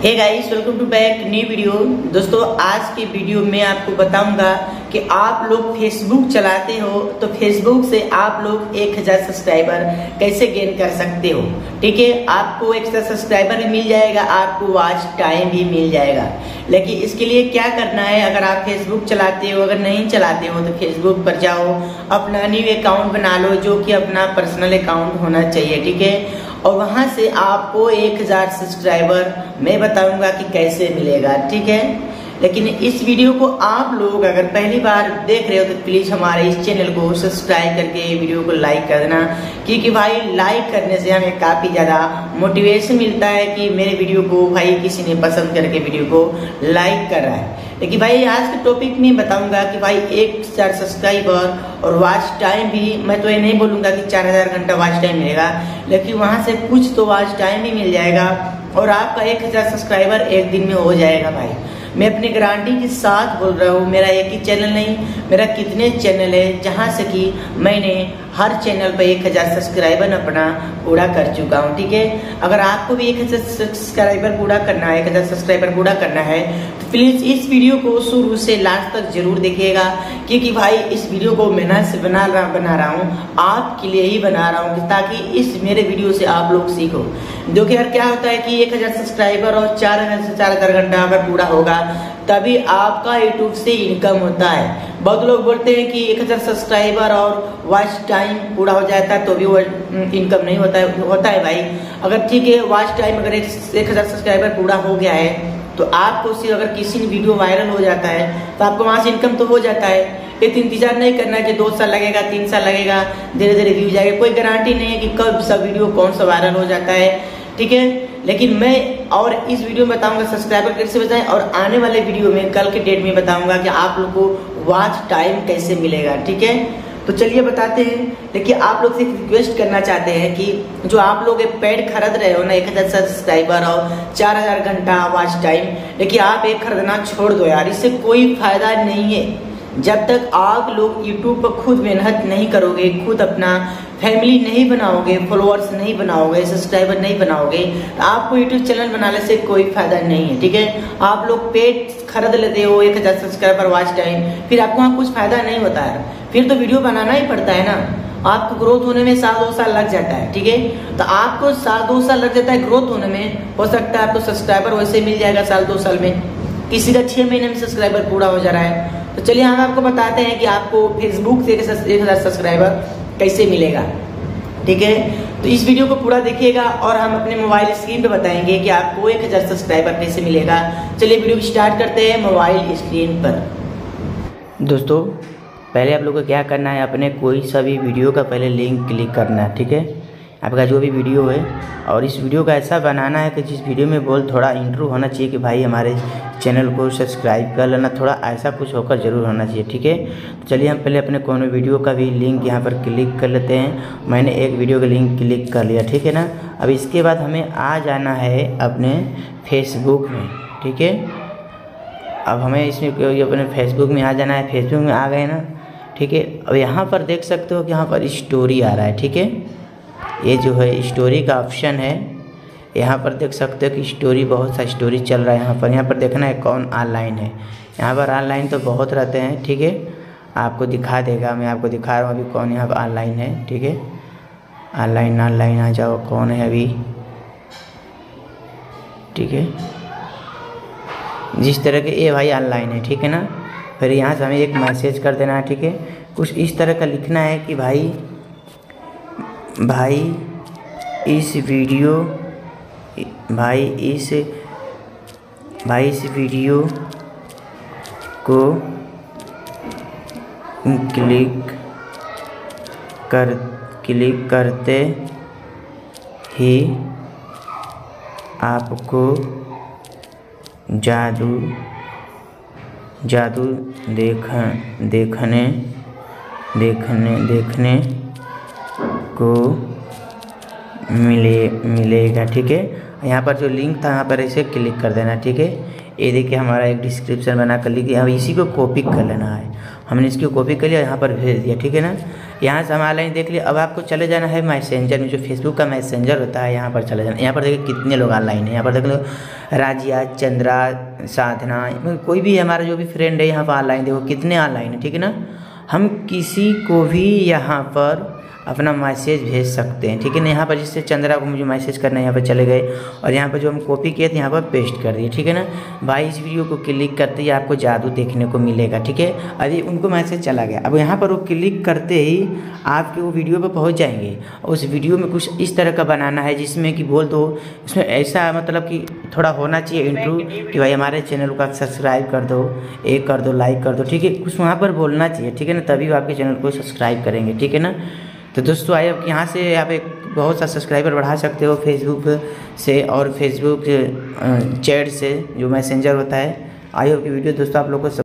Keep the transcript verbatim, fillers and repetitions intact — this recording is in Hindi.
Hey guys, welcome to back new video. दोस्तों, आज की वीडियो में आपको बताऊंगा कि आप लोग फेसबुक चलाते हो तो फेसबुक से आप लोग एक हजार सब्सक्राइबर कैसे गेन कर सकते हो। ठीक है, आपको एक हजार सब्सक्राइबर भी मिल जाएगा, आपको वॉच टाइम भी मिल जाएगा। लेकिन इसके लिए क्या करना है, अगर आप फेसबुक चलाते हो, अगर नहीं चलाते हो तो फेसबुक पर जाओ, अपना न्यू अकाउंट बना लो जो कि अपना पर्सनल अकाउंट होना चाहिए। ठीक है, और वहां से आपको एक हजार सब्सक्राइबर मैं बताऊंगा कि कैसे मिलेगा। ठीक है, लेकिन इस वीडियो को आप लोग अगर पहली बार देख रहे हो तो प्लीज हमारे इस चैनल को सब्सक्राइब करके वीडियो को लाइक कर देना, क्योंकि भाई लाइक करने से हमें काफी ज्यादा मोटिवेशन मिलता है कि मेरे वीडियो को भाई किसी ने पसंद करके वीडियो को लाइक कर रहा है। लेकिन भाई आज के टॉपिक में बताऊंगा कि भाई एक हजार सब्सक्राइबर और वॉच टाइम भी, मैं तो ये नहीं बोलूंगा कि चार हजार घंटा वॉच टाइम मिलेगा, लेकिन वहां से कुछ तो वॉच टाइम भी मिल जाएगा और आपका एक हजार सब्सक्राइबर एक दिन में हो जाएगा। भाई मैं अपनी गारंटी के साथ बोल रहा हूँ, मेरा एक ही चैनल नहीं, मेरा कितने चैनल है जहाँ से कि मैंने हर चैनल पे एक हजार सब्सक्राइबर अपना पूरा कर चुका हूँ। ठीक है, अगर आपको भी एक हजार सब्सक्राइबर पूरा करना है, एक हजार सब्सक्राइबर पूरा करना है तो प्लीज इस वीडियो को शुरू से लास्ट तक जरूर देखिएगा, क्योंकि भाई इस वीडियो को मेहनत से बना रहा बना रहा हूँ आपके लिए ही बना रहा हूँ, ताकि इस मेरे वीडियो से आप लोग सीखो। देखिए यार, क्या होता है कि एक हजार सब्सक्राइबर और चार हजार से चार हजार घंटा अगर पूरा होगा तभी आपका यूट्यूब से इनकम होता है। बहुत लोग बोलते हैं कि एक हजार सब्सक्राइबर और वॉच टाइम पूरा हो जाता है तो भी वो इनकम नहीं होता है। होता है भाई, अगर ठीक है वॉच टाइम अगर एक हजार सब्सक्राइबर पूरा हो गया है तो आपको सिर्फ अगर किसी ने वीडियो वायरल हो जाता है तो आपको वहां से इनकम तो हो जाता है। एक इंतजार नहीं करना है कि दो साल लगेगा, तीन साल लगेगा, धीरे धीरे व्यू जाएगा। कोई गारंटी नहीं है कि कब सब वीडियो कौन सा वायरल हो जाता है। ठीक है, लेकिन मैं और इस वीडियो में बताऊंगा सब्सक्राइबर कैसे बचाएं, और आने वाले वीडियो में कल के डेट में बताऊंगा कि आप लोग को वॉच टाइम कैसे मिलेगा। ठीक है, तो चलिए बताते हैं। लेकिन आप लोग से रिक्वेस्ट करना चाहते हैं कि जो आप लोग पैड खरीद रहे हो ना, एक हजार सब्सक्राइबर और चार हजार घंटा वॉच टाइम, लेकिन आप एक खरीदना छोड़ दो यार, इससे कोई फायदा नहीं है। जब तक आप लोग यूट्यूब पर खुद मेहनत नहीं करोगे, खुद अपना फैमिली नहीं बनाओगे, फॉलोअर्स नहीं बनाओगे, सब्सक्राइबर नहीं बनाओगे, तो आपको यूट्यूब चैनल बनाने से कोई फायदा नहीं है। ठीक है, आप लोग पेड खरीद लेते हो एक हजार सब्सक्राइबर वॉच टाइम, फिर आपको वहाँ कुछ फायदा नहीं होता है, फिर तो वीडियो बनाना ही पड़ता है ना। आपको ग्रोथ होने में साल दो साल लग जाता है। ठीक है, तो आपको साल दो साल लग जाता है ग्रोथ होने में। हो सकता है आपको सब्सक्राइबर वैसे मिल जाएगा साल दो साल में, किसी का छह महीने में सब्सक्राइबर पूरा हो जा रहा है। तो चलिए हम आपको बताते हैं कि आपको फेसबुक से एक हजार सब्सक्राइबर कैसे मिलेगा। ठीक है, तो इस वीडियो को पूरा देखिएगा और हम अपने मोबाइल स्क्रीन पे बताएंगे कि आपको एक हजार सब्सक्राइबर कैसे मिलेगा। चलिए वीडियो स्टार्ट करते हैं मोबाइल स्क्रीन पर। दोस्तों, पहले आप लोग को क्या करना है, अपने कोई सा भी वीडियो का पहले लिंक क्लिक करना है। ठीक है, आपका जो भी वीडियो है, और इस वीडियो का ऐसा बनाना है कि जिस वीडियो में बोल थोड़ा इंट्रो होना चाहिए कि भाई हमारे चैनल को सब्सक्राइब कर लेना, थोड़ा ऐसा कुछ होकर ज़रूर होना चाहिए। ठीक है, तो चलिए हम पहले अपने कोनो वीडियो का भी लिंक यहाँ पर क्लिक कर लेते हैं। मैंने एक वीडियो का लिंक क्लिक कर लिया। ठीक है ना, अब इसके बाद हमें आ जाना है अपने फेसबुक में। ठीक है, अब हमें इसमें अपने फेसबुक में आ जाना है। फेसबुक में आ गए ना, ठीक है, अब यहाँ पर देख सकते हो कि यहाँ पर स्टोरी आ रहा है। ठीक है, ये जो है स्टोरी का ऑप्शन है, यहाँ पर देख सकते हो कि स्टोरी, बहुत सा स्टोरी चल रहा है यहाँ पर। यहाँ पर देखना है कौन ऑनलाइन है। यहाँ पर ऑनलाइन तो बहुत रहते हैं। ठीक है, आपको दिखा देगा, मैं आपको दिखा रहा हूँ अभी कौन यहाँ पर ऑनलाइन है। ठीक है, ऑनलाइन ऑनलाइन आ जाओ, कौन है अभी। ठीक है, जिस तरह के ये भाई ऑनलाइन है। ठीक है ना, फिर यहाँ से हमें एक मैसेज कर देना है। ठीक है, कुछ इस तरह का लिखना है कि भाई भाई इस वीडियो भाई इस भाई इस वीडियो को क्लिक कर क्लिक करते ही आपको जादू जादू देख देखने देखने देखने को मिले मिलेगा। ठीक है, यहाँ पर जो लिंक था यहाँ पर ऐसे क्लिक कर देना। ठीक है, ये देखिए हमारा एक डिस्क्रिप्शन बना कर लीजिए। अब इसी को कॉपी कर लेना है। हमने इसकी कॉपी कर लिया, यहाँ पर भेज दिया। ठीक है ना, यहाँ से हम ऑनलाइन देख लिए। अब आपको चले जाना है मैसेंजर में, जो फेसबुक का मैसेंजर होता है, यहाँ पर चले जाना। यहाँ पर देखिए कितने लोग ऑनलाइन है। यहाँ पर देख लो राजिया, चंद्रा, साधना, कोई भी हमारा जो भी फ्रेंड है यहाँ पर ऑनलाइन, देखो कितने ऑनलाइन है, ठीक है ना। हम किसी को भी यहाँ पर अपना मैसेज भेज सकते हैं, ठीक है ना। यहाँ पर जिससे चंद्रा को मुझे मैसेज करना है, यहाँ पर चले गए और यहाँ पर जो हम कॉपी किए थे यहाँ पर पेस्ट कर दिए, ठीक है ना। भाई इस वीडियो को क्लिक करते ही आपको जादू देखने को मिलेगा, ठीक है। अभी उनको मैसेज चला गया, अब यहाँ पर वो क्लिक करते ही आपके वो वीडियो पर पहुँच जाएंगे। उस वीडियो में कुछ इस तरह का बनाना है जिसमें कि बोल दो, उसमें ऐसा मतलब कि थोड़ा होना चाहिए इंट्रो कि भाई हमारे चैनल को सब्सक्राइब कर दो, एक कर दो, लाइक कर दो, ठीक है। कुछ वहाँ पर बोलना चाहिए, ठीक है ना, तभी वो आपके चैनल को सब्सक्राइब करेंगे, ठीक है ना। तो दोस्तों आइए अब यहाँ से आप एक बहुत सा सब्सक्राइबर बढ़ा सकते हो फेसबुक से और फेसबुक चैट से, जो मैसेंजर होता है। आई होप की वीडियो दोस्तों आप लोग को